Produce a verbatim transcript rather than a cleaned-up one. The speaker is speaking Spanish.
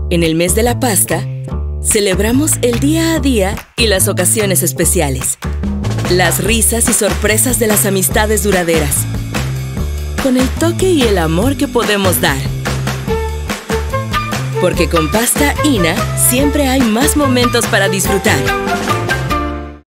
En el mes de la pasta, celebramos el día a día y las ocasiones especiales. Las risas y sorpresas de las amistades duraderas. Con el toque y el amor que podemos dar. Porque con Pasta Ina siempre hay más momentos para disfrutar.